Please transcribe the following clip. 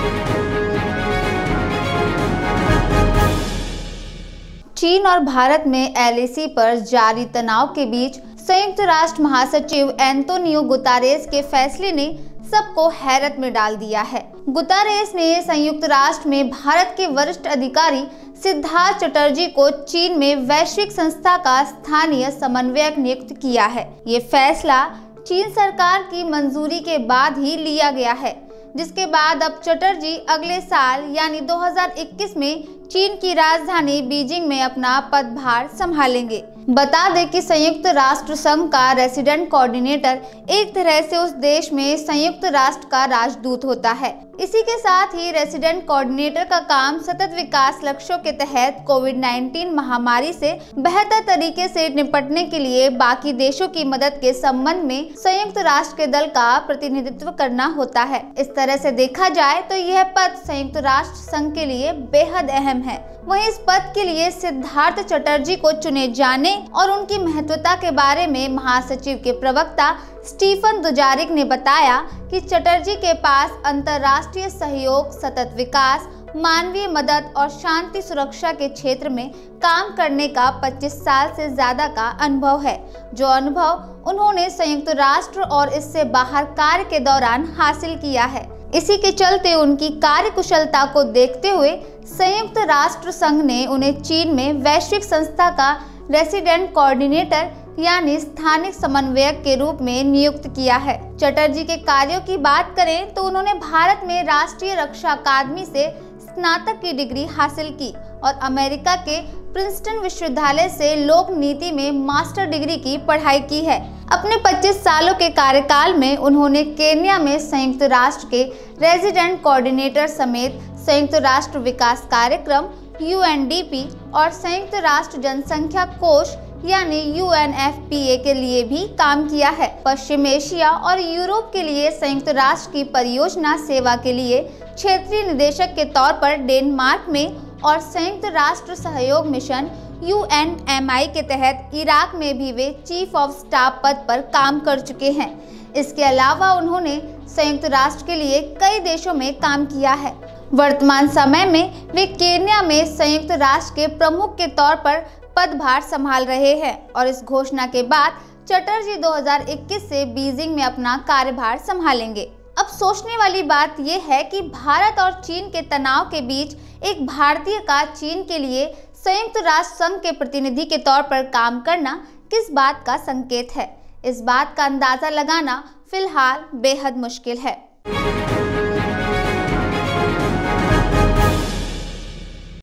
चीन और भारत में एलएसी पर जारी तनाव के बीच संयुक्त राष्ट्र महासचिव एंटोनियो गुतारेस के फैसले ने सबको हैरत में डाल दिया है। गुतारेस ने संयुक्त राष्ट्र में भारत के वरिष्ठ अधिकारी सिद्धार्थ चटर्जी को चीन में वैश्विक संस्था का स्थानीय समन्वयक नियुक्त किया है। ये फैसला चीन सरकार की मंजूरी के बाद ही लिया गया है, जिसके बाद अब चटर्जी अगले साल यानी 2021 में चीन की राजधानी बीजिंग में अपना पदभार संभालेंगे। बता दें कि संयुक्त राष्ट्र संघ का रेसिडेंट कोऑर्डिनेटर एक तरह से उस देश में संयुक्त राष्ट्र का राजदूत होता है। इसी के साथ ही रेसिडेंट कोऑर्डिनेटर का काम सतत विकास लक्ष्यों के तहत कोविड-19 महामारी से बेहतर तरीके से निपटने के लिए बाकी देशों की मदद के संबंध में संयुक्त राष्ट्र के दल का प्रतिनिधित्व करना होता है। इस तरह से देखा जाए तो यह पद संयुक्त राष्ट्र संघ के लिए बेहद अहम है। वहीं इस पद के लिए सिद्धार्थ चटर्जी को चुने जाने और उनकी महत्वता के बारे में महासचिव के प्रवक्ता स्टीफन दुजारिक ने बताया कि चटर्जी के पास अंतर्राष्ट्रीय सहयोग, सतत विकास, मानवीय मदद और शांति सुरक्षा के क्षेत्र में काम करने का 25 साल से ज्यादा का अनुभव है, जो अनुभव उन्होंने संयुक्त राष्ट्र और इससे बाहर कार्य के दौरान हासिल किया है। इसी के चलते उनकी कार्यकुशलता को देखते हुए संयुक्त राष्ट्र संघ ने उन्हें चीन में वैश्विक संस्था का रेसिडेंट कोऑर्डिनेटर यानी स्थानिक समन्वयक के रूप में नियुक्त किया है। चटर्जी के कार्यों की बात करें तो उन्होंने भारत में राष्ट्रीय रक्षा अकादमी से स्नातक की डिग्री हासिल की और अमेरिका के प्रिंसटन विश्वविद्यालय से लोक नीति में मास्टर डिग्री की पढ़ाई की है। अपने 25 सालों के कार्यकाल में उन्होंने केन्या में संयुक्त राष्ट्र के रेजिडेंट कोऑर्डिनेटर समेत संयुक्त राष्ट्र विकास कार्यक्रम UNDP और संयुक्त राष्ट्र जनसंख्या कोष यानी UNFPA के लिए भी काम किया है। पश्चिम एशिया और यूरोप के लिए संयुक्त राष्ट्र की परियोजना सेवा के लिए क्षेत्रीय निदेशक के तौर पर डेनमार्क में और संयुक्त राष्ट्र सहयोग मिशन UNMI के तहत इराक में भी वे चीफ ऑफ स्टाफ पद पर काम कर चुके हैं। इसके अलावा उन्होंने संयुक्त राष्ट्र के लिए कई देशों में काम किया है। वर्तमान समय में वे केन्या में संयुक्त राष्ट्र के प्रमुख के तौर पर पदभार संभाल रहे हैं और इस घोषणा के बाद चटर्जी 2021 से बीजिंग में अपना कार्यभार संभालेंगे। अब सोचने वाली बात यह है कि भारत और चीन के तनाव के बीच एक भारतीय का चीन के लिए संयुक्त राष्ट्र संघ के प्रतिनिधि के तौर पर काम करना किस बात का संकेत है। इस बात का अंदाजा लगाना फिलहाल बेहद मुश्किल है।